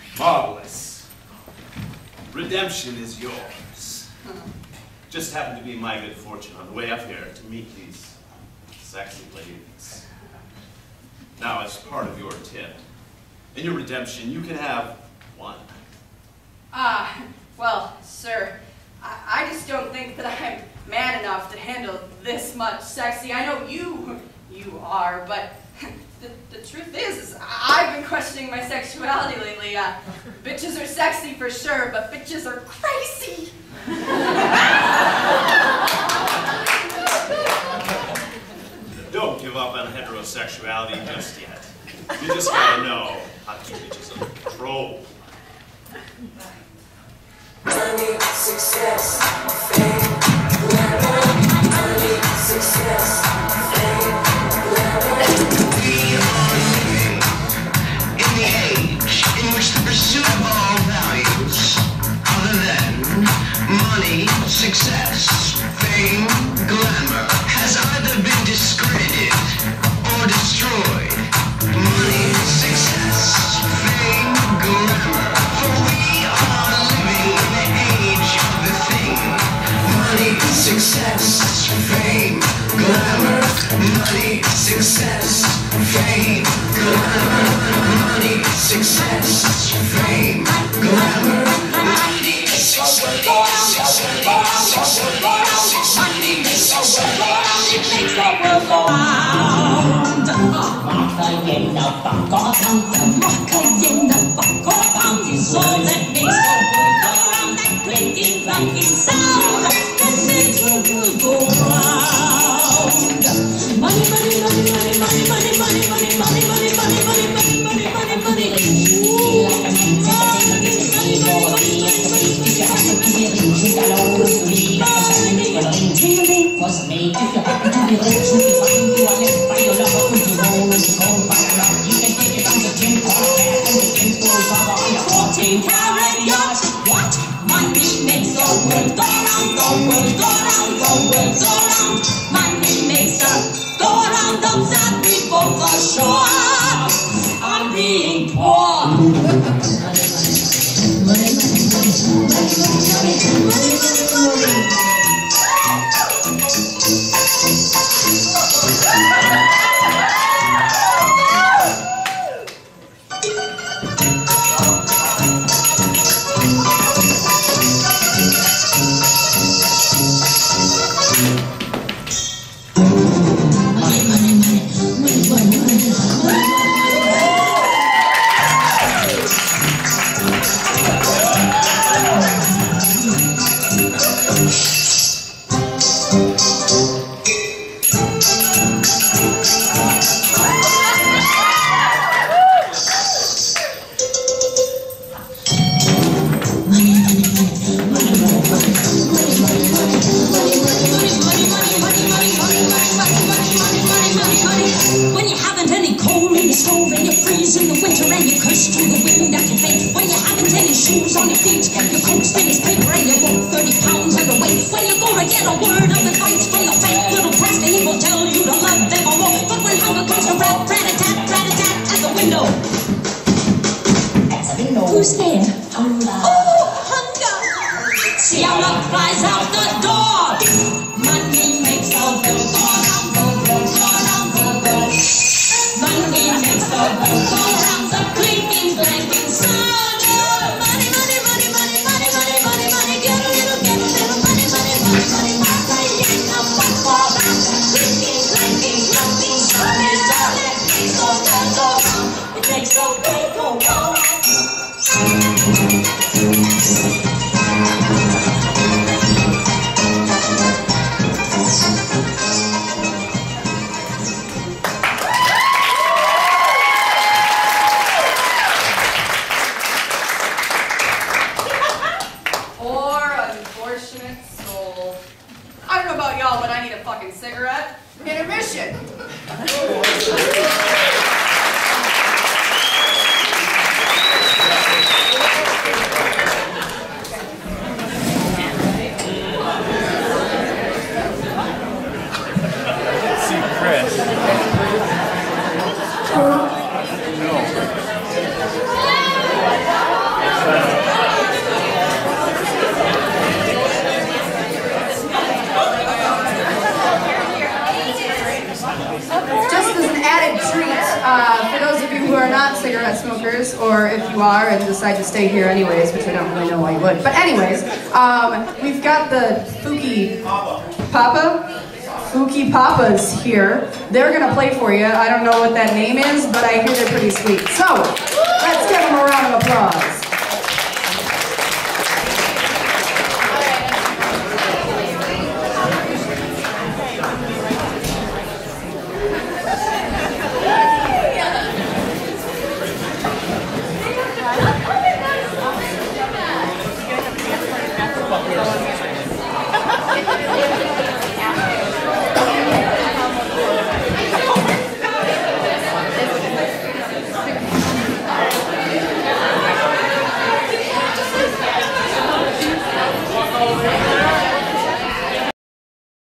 Marvelous. Redemption is yours. Just happened to be my good fortune on the way up here to meet these sexy ladies. Now, as part of your tip, in your redemption, you can have one. Well, sir, I just don't think that I'm man enough to handle this much sexy. I know you are, but the truth is I've been questioning my sexuality lately. Bitches are sexy for sure, but bitches are crazy. Don't give up on heterosexuality just yet. You just gotta know how to keep bitches under control. Money, success, fame, glamour. Money, success, fame, glamour. We are living in the age in which the pursuit of all values other than money, success, fame, glamour has either been discredited or destroyed. Money, success, fame, glamour. For we are living in the age of the thing. Money, success, fame, glamour. Money, success, fame, glamour. Money, success, fame, glamour. Money, success, makes the world go round. Macarena, Macarena, is all that makes the world go round. That clinking, clanking sound that makes the world go round. Money, money, money, money, money, money, money, money, money, money, money, money, money, money, money, was made. If you happen to be rich, you can find you a left by your lover. Put your roll and you go by a lot. You can take it on the gym car and the gym goes over on your 14-carat yacht. What? Money makes the world go round, the world go round, the world go round. Money makes the go round of that we both are sure. I'm being poor. Money, money, money, money, money, money, money, money, money. Who's there? Oh, hunger! See how love flies out the door. Money makes the world go round, the world go round, the world. Money makes the world go round, the clinking, clanking sound. Money, money, money, money, money, money, money, money. Get a little money, money, money, money, money. Ain't no one for that. Clinking, clanking, clanking sound is all that makes the world go round. It makes the world go round. Poor unfortunate soul. I don't know about y'all, but I need a fucking cigarette. Intermission! No. cigarette smokers, or if you are and decide to stay here anyways, which I don't really know why you would. But anyways, we've got the Fuki Papas here. They're gonna play for you. I don't know what that name is, but I hear they're pretty sweet. So, let's give them a round of applause.